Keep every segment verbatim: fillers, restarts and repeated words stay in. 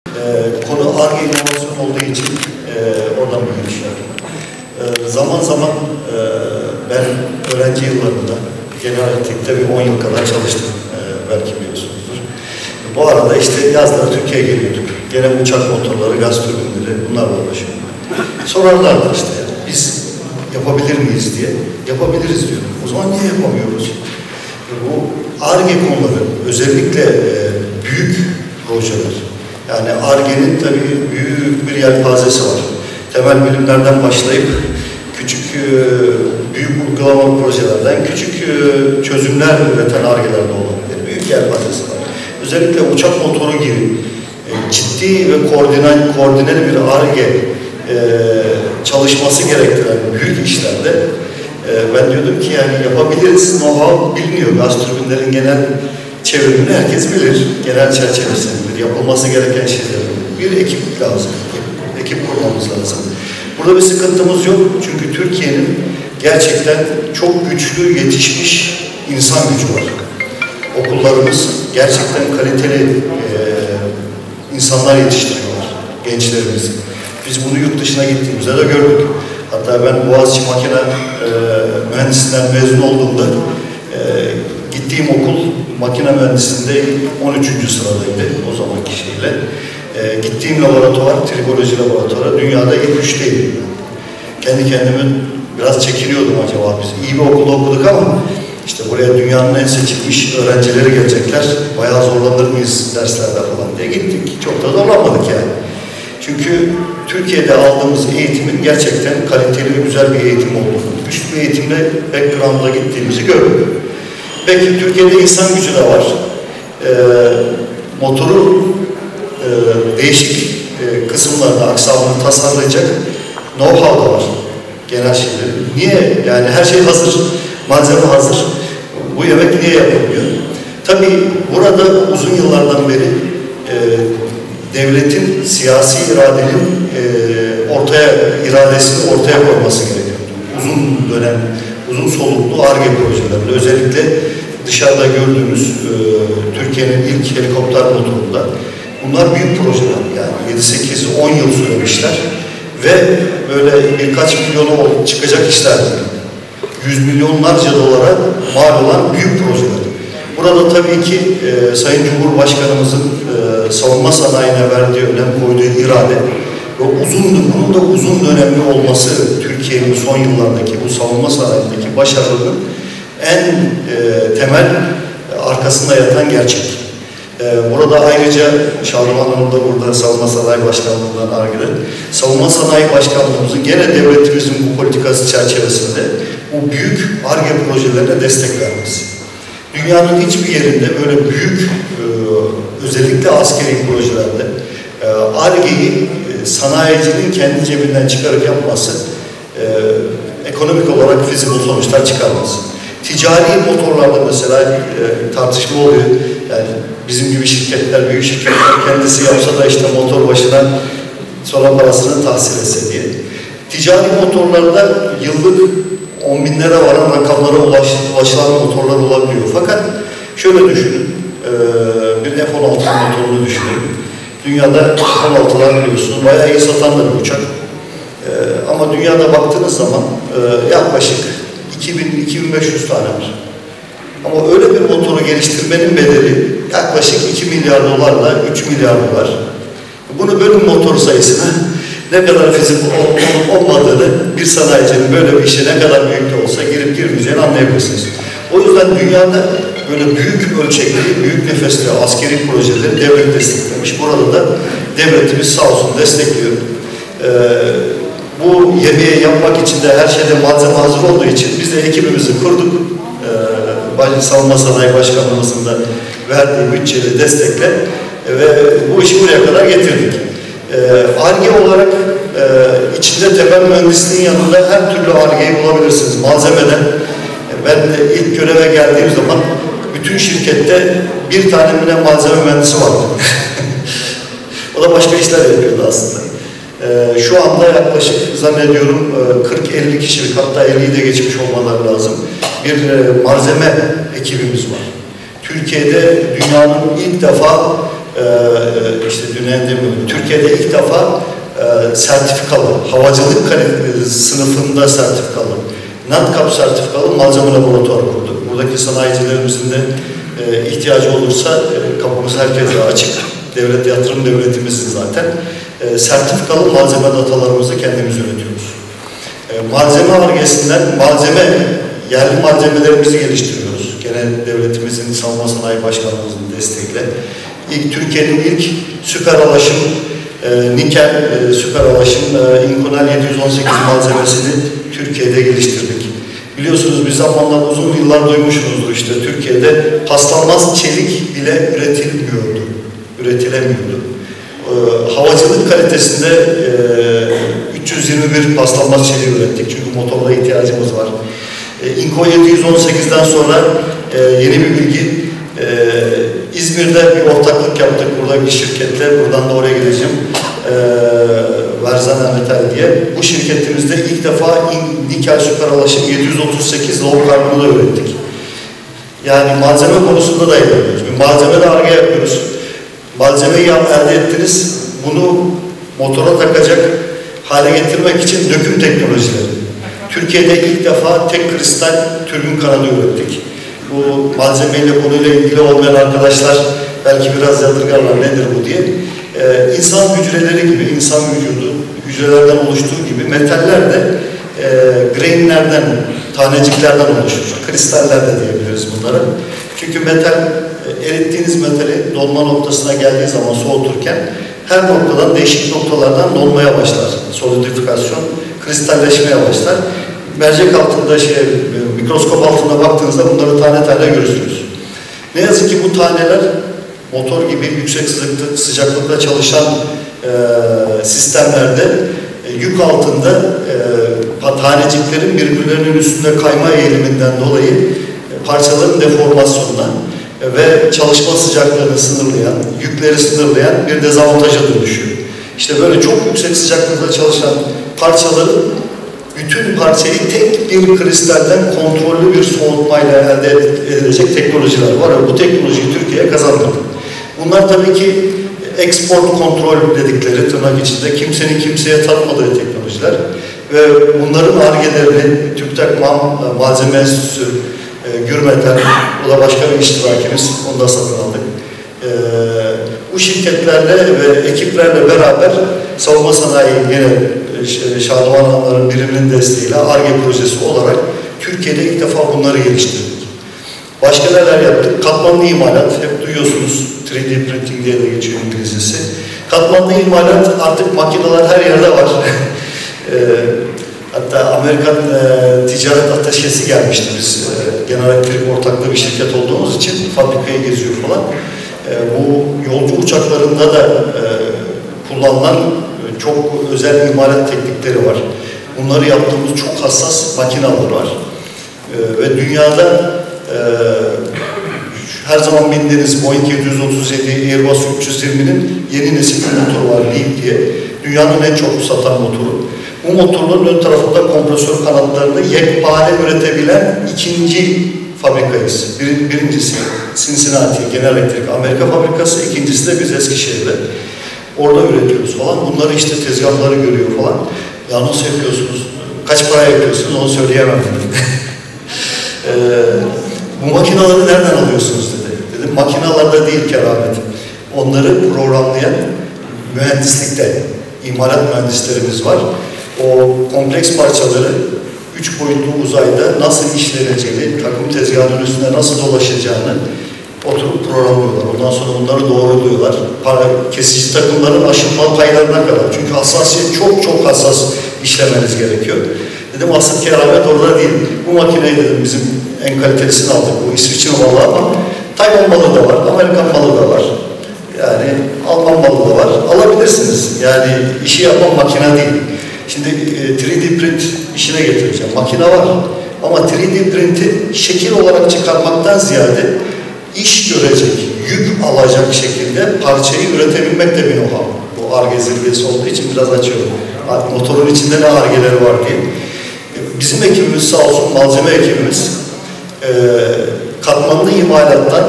Ee, konu Ar-Ge inovasyon olduğu için e, oradan bir giriş yaptım. Ee, zaman zaman e, ben öğrenci yıllarında genel elektrikte bir on yıl kadar çalıştım. E, belki biliyorsunuzdur. Bu arada işte yazları Türkiye'ye geliyorduk. Gene uçak motorları, gaz türbinleri bunlarla uğraşıyorduk. Sorarlardı işte biz yapabilir miyiz diye. Yapabiliriz diyorum. O zaman niye yapamıyoruz? Bu Ar-Ge konuları özellikle e, büyük projeler. Yani Ar-Ge'nin tabii büyük bir yelpazesi var. Temel bilimlerden başlayıp küçük büyük uygulama projelerden küçük çözümler üreten Ar-Ge'lerde olabilir. Büyük yelpazesi var. Özellikle uçak motoru gibi ciddi ve koordine, koordineli bir Ar-Ge çalışması gerektiren büyük işlerde ben diyordum ki yani yapabiliriz. Know-how biliniyor. Gaz türbinlerin genel çevrimini herkes bilir. Genel çerçevesini bilir. Yapılması gereken şeyler. Bir ekip lazım. Ekip kurmamız lazım. Burada bir sıkıntımız yok. Çünkü Türkiye'nin gerçekten çok güçlü yetişmiş insan gücü var. Okullarımız gerçekten kaliteli e, insanlar yetiştiriyorlar. Gençlerimiz. Biz bunu yurt dışına gittiğimizde de gördük. Hatta ben Boğaziçi Makine e, Mühendisliğinden mezun olduğumda e, gittiğim okul makine mühendisliğinde on üçüncü sıradaydı o zamanki şeyle. E, gittiğim laboratuvar, triboloji laboratuvarı dünyada ilk üçteydi. Kendi kendime biraz çekiniyordum acaba biz iyi bir okulda okuduk ama işte buraya dünyanın en seçilmiş öğrencileri gelecekler. Bayağı zorlanır mıyız derslerde falan diye gittik. Çok da zorlanmadık yani. Çünkü Türkiye'de aldığımız eğitimin gerçekten kaliteli ve güzel bir eğitim olduğunu, güçlü bir eğitimle background'a gittiğimizi gördük. Peki Türkiye'de insan gücü de var. E, motoru e, değişik e, kısımlarında aksamını tasarlayacak know-how da var. Genel şeyleri. Niye? Yani her şey hazır. Malzeme hazır. Bu yemek niye yapılmıyor? Tabii burada uzun yıllardan beri e, devletin siyasi iradenin e, ortaya iradesini ortaya koyması gerekiyor. Uzun dönem, uzun soluklu Ar-Ge projelerinde özellikle dışarıda gördüğümüz e, Türkiye'nin ilk helikopter motorunda bunlar büyük projeler yani yedi sekiz on yıl sürmüşler ve böyle birkaç milyonu çıkacak işler değil. Yüz milyonlarca dolara mal olan büyük projeler. Burada tabii ki e, Sayın Cumhurbaşkanımızın e, savunma sanayine verdiği önem koyduğu irade ve uzun, bunun da uzun dönemli olması Türkiye'nin son yıllardaki bu savunma sanayindeki başarının en e, temel e, arkasında yatan gerçek. E, burada ayrıca Şahruman Hanım da burada Savunma Sanayi Başkanlığı'ndan Ar-Ge'de Savunma Sanayi Başkanlığımızın gene devletimizin bu politikası çerçevesinde bu büyük Ar-Ge projelerine destek vermesi. Dünyanın hiçbir yerinde böyle büyük e, özellikle askeri projelerde e, Ar-Ge'yi e, sanayicinin kendi cebinden çıkarıp yapması e, ekonomik olarak fizibil sonuçlar çıkarması. Ticari motorlarda mesela e, tartışma oluyor. Yani bizim gibi şirketler, büyük şirketler kendisi yapsa da işte motor başına sonra parasını tahsil etse diye. Ticari motorlarda yıllık on binlere varan rakamlara ulaş, ulaşılan motorlar olabiliyor. Fakat şöyle düşünün, e, bir F on altı motorunu düşünün. Dünyada F on altılar biliyorsunuz, bayağı iyi satan da bir uçak. E, ama dünyada baktığınız zaman e, yaklaşık iki bin iki bin beş yüz tane var. Ama öyle bir motoru geliştirmenin bedeli yaklaşık iki milyar dolarla üç milyar dolar. Bunu bölüm motor sayısına ne kadar fizik olup olmadığını bir sanayicinin böyle bir işe ne kadar büyük de olsa girip girmeyeceğini anlayabilirsiniz. O yüzden dünyada böyle büyük ölçekli, büyük nefesli askeri projeleri devlet desteklemiş. Burada da devletimiz sağ olsun destekliyor. Ee, bu yemeği yapmak için de her şeyde malzeme hazır olduğu için biz de ekibimizi kurduk. Ee, Savunma Sanayi Başkanlığımızın da verdiği bütçeli destekle ve bu işi buraya kadar getirdik. Ar-Ge olarak e, içinde temel mühendisliğin yanında her türlü Ar-Ge'yi bulabilirsiniz. Malzemeden ben de ilk göreve geldiğim zaman bütün şirkette bir tane bile malzeme mühendisi vardı. O da başka işler yapıyordu aslında. E, şu anda yaklaşık zannediyorum kırk elli kişilik, hatta elliyi de geçmiş olmaları lazım. Bir e, malzeme ekibimiz var. Türkiye'de dünyanın ilk defa e, işte Dünya demiyorum, Türkiye'de ilk defa e, sertifikalı, havacılık kalitesi sınıfında sertifikalı, NADCAP sertifikalı malzeme laboratuvarı kurduk. Buradaki sanayicilerimizin de e, ihtiyacı olursa e, kapımız herkese açık. Devlet yatırım devletimizin zaten. E, sertifikalı malzeme datalarımızı kendimiz üretiyoruz. E, malzeme argesinden malzeme, yerli malzemelerimizi geliştiriyoruz. Gene devletimizin, savunma sanayi başkanımızın desteğiyle. İlk Türkiye'nin ilk süper alaşım, e, nikel e, süper alaşım e, Inconel yedi yüz on sekiz malzemesini Türkiye'de geliştirdik. Biliyorsunuz bir zamanlar uzun yıllar duymuşsunuzdur işte Türkiye'de paslanmaz çelik bile üretilmiyordu, üretilemiyordu. E, havacılık kalitesinde e, üç yüz yirmi bir paslanmaz çeliği ürettik çünkü motorla ihtiyacımız var. E, Inco yedi yüz on sekizden sonra e, yeni bir bilgi, e, İzmir'de bir ortaklık yaptık burada bir şirketle, buradan da oraya gideceğim. E, Verzana Metal diye. Bu şirketimizde ilk defa nikel süper alaşım yedi yüz otuz sekiz low carbon'u da ürettik. Yani malzeme konusunda da yapıyoruz. Bir malzeme de arge yapıyoruz. Malzemeyi elde ettiniz, bunu motora takacak hale getirmek için döküm teknolojileri. Türkiye'de ilk defa tek kristal türbin kanadı ürettik. Bu malzemeyle, konuyla ilgili olmayan arkadaşlar belki biraz yadırgarlar nedir bu diye. Ee, insan hücreleri gibi, insan vücudu hücrelerden oluştuğu gibi metaller de e, grainlerden, taneciklerden oluşur. Kristaller de diyebiliriz bunlara. Çünkü metal, e, erittiğiniz metali dolma noktasına geldiği zaman soğuturken her noktadan, değişik noktalardan dolmaya başlar. Solidifikasyon, kristalleşmeye başlar. Mercek altında, şey, mikroskop altında baktığınızda bunları tane tane görürsünüz. Ne yazık ki bu taneler motor gibi yüksek sıcaklıkta çalışan e, sistemlerde e, yük altında e, taneciklerin birbirlerinin üstünde kayma eğiliminden dolayı e, parçaların deformasyonuna e, ve çalışma sıcaklığını sınırlayan, yükleri sınırlayan bir dezavantaja dönüşüyor. İşte böyle çok yüksek sıcaklıkta çalışan parçaların bütün parçayı tek bir kristalden kontrollü bir soğutmayla elde edilecek teknolojiler var. Bu teknolojiyi Türkiye'ye kazandırdı. Bunlar tabii ki export kontrol dedikleri tırnak içinde kimsenin kimseye tatmadığı teknolojiler ve bunların argelerini TÜBİTAK Malzeme Enstitüsü, e, Gürmetal, o da başka bir iştirakimiz, onu da satın aldık. E, bu şirketlerle ve ekiplerle beraber savunma sanayi yine Şadıman Hanımların biriminin desteğiyle ARGE projesi olarak Türkiye'de ilk defa bunları geliştirdik. Başka neler yaptık? Katmanlı imalat, hep duyuyorsunuz, üç D printing diye de geçiyor İngilizcesi. Katmanlı imalat artık makineler her yerde var. e, hatta Amerikan e, ticaret ateşesi gelmişti biz. E, General Electric ortaklı bir şirket olduğumuz için fabrikayı geziyor falan. E, bu yolcu uçaklarında da e, kullanılan çok özel imalat teknikleri var. Bunları yaptığımız çok hassas makineler var. Ee, ve dünyada e, her zaman bildiğiniz Boeing yedi yüz otuz yedi, Airbus üç yüz yirminin yeni nesil bir motoru var, LEAP diye. Dünyanın en çok satan motoru. Bu motorların ön tarafında kompresör kanatlarını yekpare üretebilen ikinci fabrikayız. Bir, birincisi Cincinnati, General Electric Amerika fabrikası, ikincisi de biz Eskişehir'de. Orada üretiyoruz falan. Bunları işte tezgahları görüyor falan. Ya nasıl yapıyorsunuz? Kaç para yapıyorsunuz? Onu söyleyemem dedim. ee, bu makinaları nereden alıyorsunuz dedi. Dedim makinalarda değil keramet. Onları programlayan mühendislikte imalat mühendislerimiz var. O kompleks parçaları üç boyutlu uzayda nasıl işleneceğini, takım tezgahının üstünde nasıl dolaşacağını oturup programlıyorlar. Ondan sonra bunları doğruluyorlar. Para, kesici takımların aşınma paylarına kadar. Çünkü hassasiyet çok çok hassas işlemeniz gerekiyor. Dedim asıl keramet orada değil. Bu makineyi dedim bizim en kalitelisini aldık. Bu İsviçre malı ama Tayvan malı da var, Amerikan malı da var. Yani Alman malı da var. Alabilirsiniz. Yani işi yapan makine değil. Şimdi e, üç D print işine getireceğim. Makine var. Ama üç D printi şekil olarak çıkarmaktan ziyade iş görecek, yük alacak şekilde parçayı üretebilmek de bir know-how. Bu ARGE zirvesi olduğu için biraz açıyorum. Motorun içinde ne ARGE'leri var diye. Bizim ekibimiz sağ olsun, malzeme ekibimiz e, katmanlı imalattan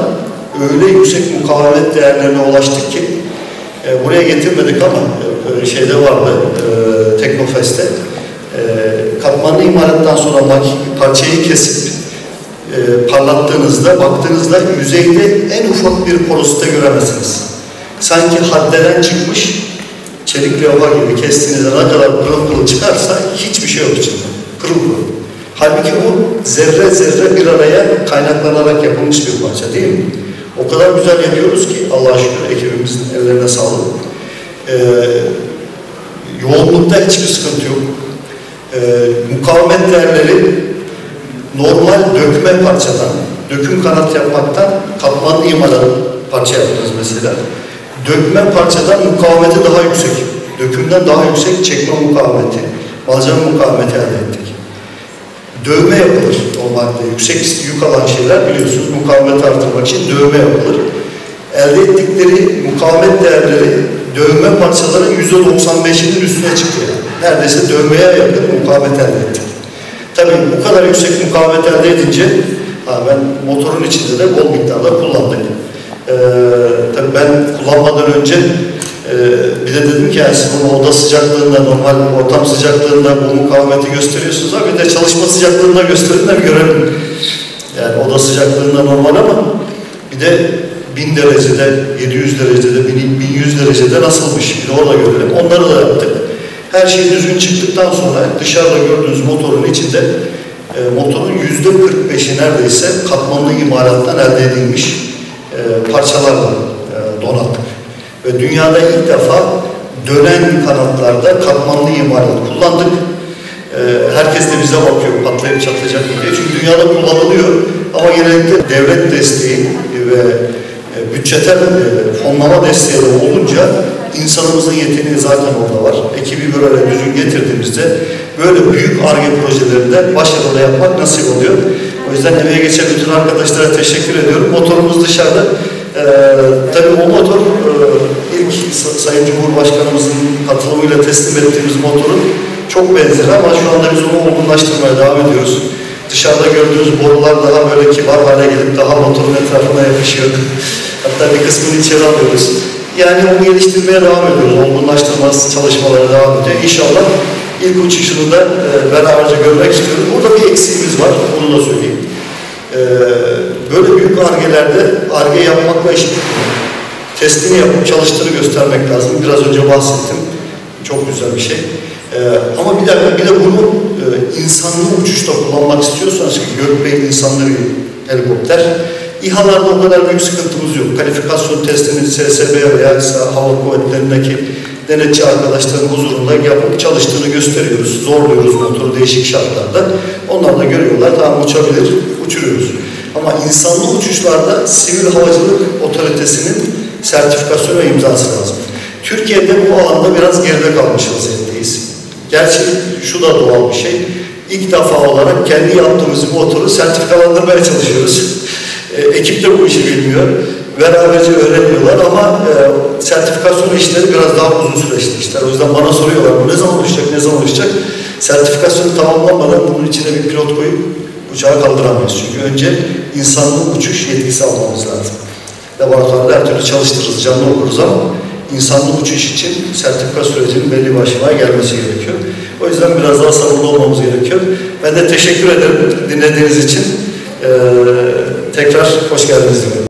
öyle yüksek mukavemet değerlerine ulaştık ki e, buraya getirmedik ama e, şeyde vardı, e, Teknofest'te. E, katmanlı imalattan sonra parçayı kesip e, parlattığınızda, baktığınızda yüzeyde en ufak bir porosite göremezsiniz. Sanki haddeden çıkmış çelik levha gibi kestiğinizde ne kadar pırıl pırıl çıkarsa hiçbir şey yok içinde. Pırıl pırıl. Halbuki bu zerre zerre bir araya kaynaklanarak yapılmış bir parça değil mi? O kadar güzel yapıyoruz ki Allah'a şükür ekibimizin ellerine sağlık. Ee, yoğunlukta hiçbir sıkıntı yok. Ee, mukavemet değerleri normal dökme parçadan, döküm kanat yapmaktan katmanlı imalat parça yaptınız mesela. Dökme parçadan mukavemeti daha yüksek, dökümden daha yüksek çekme mukavemeti, malzeme mukavemeti elde ettik. Dövme yapılır normalde, yüksek yük alan şeyler biliyorsunuz, mukavemeti artırmak için dövme yapılır. Elde ettikleri mukavemet değerleri dövme parçaların yüzde doksan beşinin üstüne çıkıyor. Neredeyse dövmeye yakın mukavemet elde ettik. Tabii bu kadar yüksek mukavemet elde edince, ha ben motorun içinde de bol miktarda kullandık. Ee, tabii ben kullanmadan önce e, bir de dedim ki yani siz bunu oda sıcaklığında, normal ortam sıcaklığında bu mukavemeti gösteriyorsunuz ama bir de çalışma sıcaklığında gösterin de bir görelim. Yani oda sıcaklığında normal ama bir de bin derecede, yedi yüz derecede, bin yüz derecede nasılmış bir de orada görelim. Onları da yaptık. Her şey düzgün çıktıktan sonra dışarıda gördüğünüz motorun içinde e, motorun yüzde kırk beşi neredeyse katmanlı imalattan elde edilmiş e, parçalarla e, donattık. Ve dünyada ilk defa dönen kanatlarda katmanlı imalat kullandık. E, herkes de bize bakıyor patlayıp çatlayacak mı diye. Çünkü dünyada kullanılıyor ama genellikle devlet desteği ve e, bütçetel e, fonlama desteği de olunca insanımızın yeteneği zaten orada var. Ekibi böyle düzgün getirdiğimizde böyle büyük Ar-Ge projelerinde başarılı yapmak nasip oluyor. O yüzden emeğe geçen bütün arkadaşlara teşekkür ediyorum. Motorumuz dışarıda. Ee, tabii o motor e, ilk Sayın Cumhurbaşkanımızın katılımıyla teslim ettiğimiz motorun çok benzeri ama şu anda biz onu olgunlaştırmaya devam ediyoruz. Dışarıda gördüğünüz borular daha böyle kibar hale gelip daha motorun etrafına yapışıyor. Hatta bir kısmını içeri alıyoruz. Yani onu geliştirmeye devam ediyoruz. Olgunlaştırma çalışmaları devam ediyor. İnşallah ilk uçuşunu da e, beraberce görmek istiyoruz. Burada bir eksiğimiz var. Onu da söyleyeyim. E, böyle büyük Ar-Ge'lerde Ar-Ge yapmakla iş bitmiyor. Testini yapıp çalıştığını göstermek lazım. Biraz önce bahsettim. Çok güzel bir şey. E, ama bir de, bir de bunu e, insanlı uçuşta kullanmak istiyorsanız ki Gökbey'in insanlı bir helikopter. İHA'larda o kadar büyük sıkıntımız yok. Kalifikasyon testini S S B veya hava kuvvetlerindeki denetçi arkadaşların huzurunda yapıp çalıştığını gösteriyoruz. Zorluyoruz motoru değişik şartlarda. Onlar da görüyorlar. Tamam uçabilir, uçuruyoruz. Ama insanlı uçuşlarda Sivil Havacılık Otoritesi'nin sertifikasyonu ve imzası lazım. Türkiye'de bu alanda biraz geride kalmış vaziyetteyiz. Gerçi şu da doğal bir şey. İlk defa olarak kendi yaptığımız motoru sertifikalandırmaya çalışıyoruz. E, ekip de bu işi bilmiyor. Beraberce öğreniyorlar ama e, sertifikasyon işleri biraz daha uzun süreçli işler. O yüzden bana soruyorlar bu ne zaman olacak, ne zaman olacak? Sertifikasyonu tamamlanmadan bunun içine bir pilot koyup uçağı kaldıramayız. Çünkü önce insanlı uçuş yetkisi almamız lazım. Laboratuvarda her türlü çalıştırırız, canlı okuruz ama insanlı uçuş için sertifika sürecinin belli bir aşamaya gelmesi gerekiyor. O yüzden biraz daha sabırlı olmamız gerekiyor. Ben de teşekkür ederim dinlediğiniz için. Ee, tekrar hoş geldiniz.